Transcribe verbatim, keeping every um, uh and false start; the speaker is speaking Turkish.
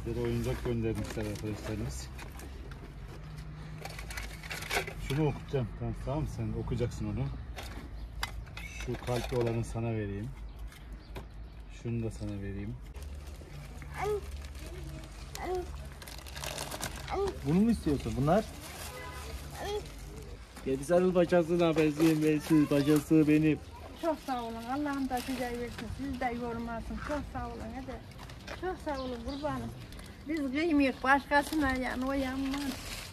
Bizlere oyuncak göndermişler arkadaşlarımız. Şunu okutacağım. Tamam, tamam sen okuyacaksın onu. Şu kalpli olanı sana vereyim. Şunu da sana vereyim. Bunu mu istiyorsun? Bunlar? Gel sarıl bacasına, benziğim bensiz bacası benim. Çok sağ olun. Allah'ım da size versin. Siz de yormasın. Çok sağ olun. Hadi. Çok sağ olun kurbanım. Biz kıymıyoruz başkasına yani o yanmaz.